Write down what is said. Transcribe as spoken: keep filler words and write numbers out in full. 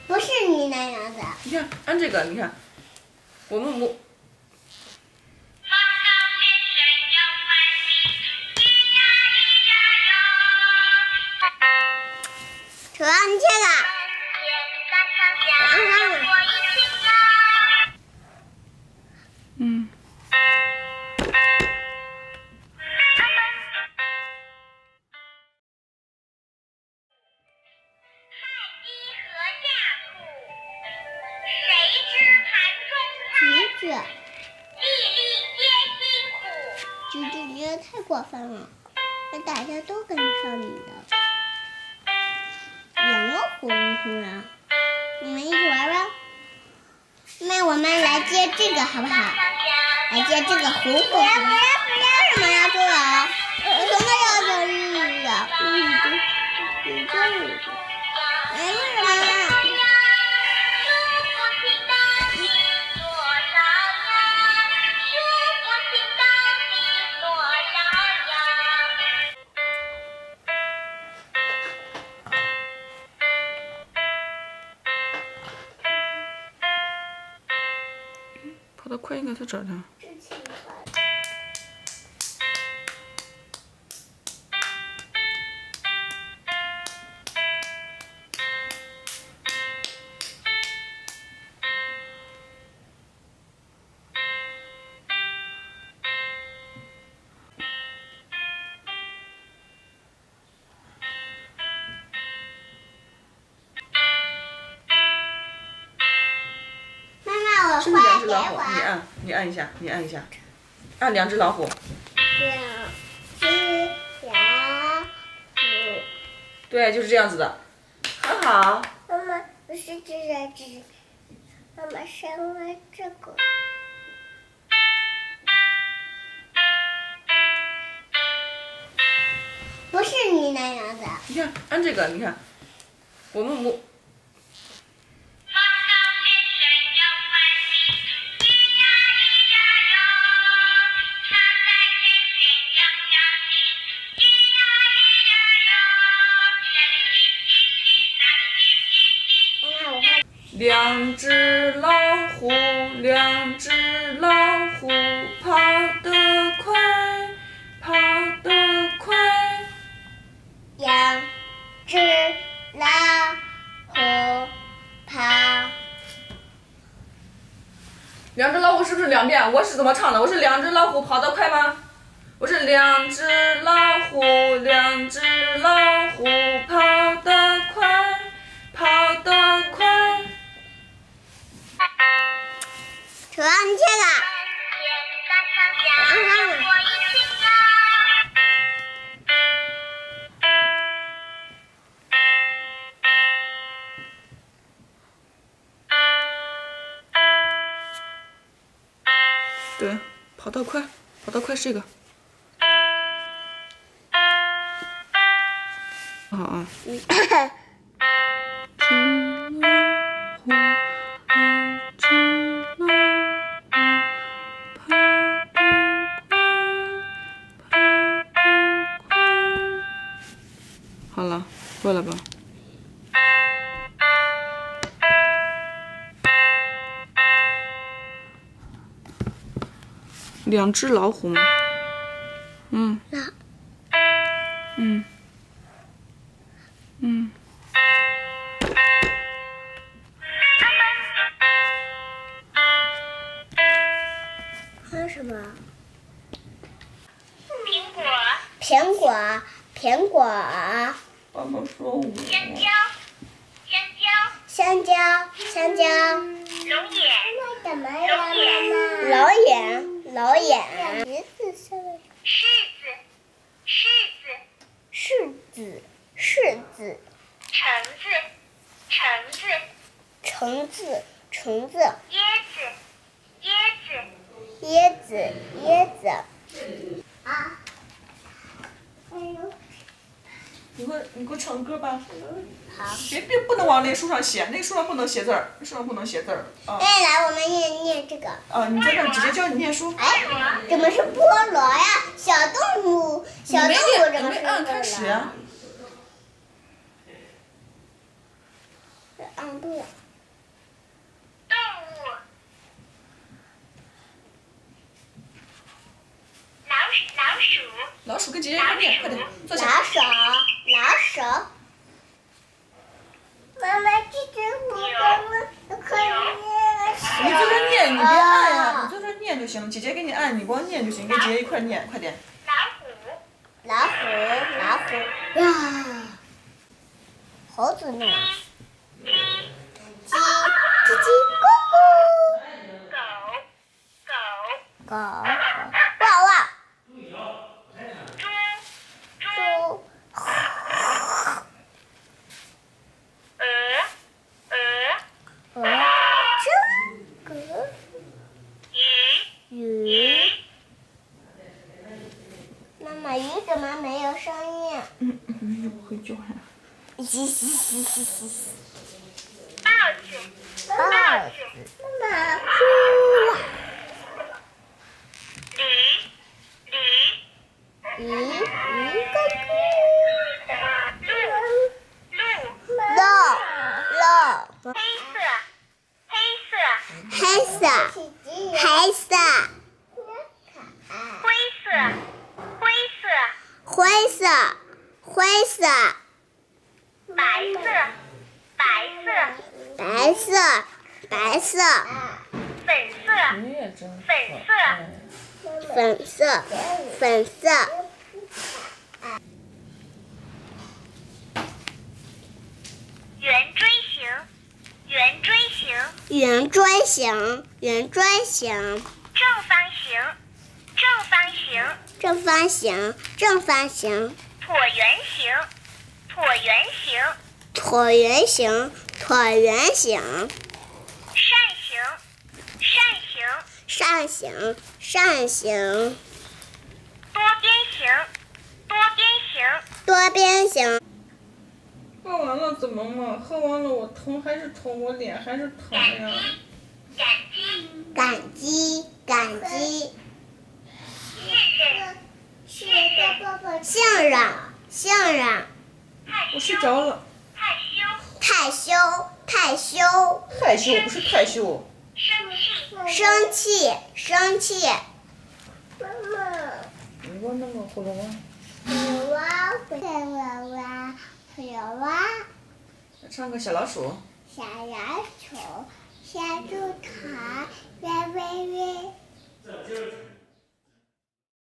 不是你那样的。 你看，按这个，你看，我们我。 说你这个， 嗯。 橘子，橘子，你也太过分了，那大家都跟上你的。 两个红红啊，你们一起玩吧。那我们来接这个好不好？来接这个红红的。不要不要不要！为什么要这个啊？为什么要这个啊？嗯，你你这个，哎，为什么呀？ 跑得快应该在这儿呢。是不是两只老虎？你按，你按一下，你按一下，按两只老虎。 两只老虎。 对，就是这样子的，很好。 妈妈不是这两只，妈妈生了这个。不是你那样的。 你看，按这个，你看，我们我。 两只老虎，两只老虎，跑得快，跑得快。 两只老虎跑。 两只老虎是不是两遍？我是怎么唱的？我是两只老虎跑得快吗？我是两只老虎，两只老虎跑得快，跑得快。 说你这个， 对，跑得快，跑得快是这个。好啊。好了，会了吧？两只老虎吗？嗯。嗯。嗯。 还有什么？ 苹果。 苹果，苹果。 爸爸说我。 香蕉，香蕉。 香蕉，香蕉。 龙眼。 什么呀，妈妈？老眼，老眼。橘子上面。 柿子，柿子。 柿子，柿子。 橙子，橙子。 橙子，橙子。 椰子，椰子。 椰子，椰子。啊。哎呦。 你给我，你给我唱歌吧。 好。 别别不能往那书上写，那个书上不能写字儿，那书上不能写字儿啊。 哎，来，我们念念这个。 啊，你在这直接教你念书。 哎，怎么是菠萝呀？小动物，小动物怎么是菠萝？ 按开始呀。 嗯。 动物。 动物。老鼠，老鼠。 老鼠跟姐姐一块念，快点，坐下。 老鼠，老鼠。妈妈，这只虎怎么可以？ 你就着念，你别按呀，你就着念就行。姐姐给你按，你光念就行，跟姐姐一块念，快点。 老虎。 老虎，老虎呀！猴子呢？ 鸡， 鸡，叽叽咕咕。 狗，狗。 狗，汪汪。 猪， 猪， 鹅，鹅。 鹅，这个鱼， 鱼。妈妈，鱼怎么没有声音？ 嗯，鱼不会叫喊。 嘻嘻嘻嘻嘻嘻。 豹子， 豹豹子子。 妈妈，呼。 驴，驴。 鱼，鱼哥哥。 鹿，鹿。 肉，肉。 黑色，黑色。 黑色，黑色。 灰色，灰色。 灰色，灰色。 白色，白色。 白色，白色。 粉色， 你也真粉色。 粉色，粉色。 圆锥形，圆锥形。 圆锥形，圆锥形。 正方形，正方形。 正方形，正方形。 椭圆形，椭圆形。 椭圆形，椭圆形。 扇形，扇形。 扇形，扇形。 多边形，多边形。 多边形。 喝完了怎么嘛？喝完了我疼还是疼，我脸还是疼呀。 感激， 感激，感激。 信任，信任。 信任，信任。 我睡着了。 害羞， 害羞，害羞。 害羞不是太羞。 生气， 生气，生气。妈妈。 我那个葫芦娃。 葫芦娃，葫芦娃，葫芦娃。 唱个小老鼠。 小老鼠，小猪头，喂喂喂。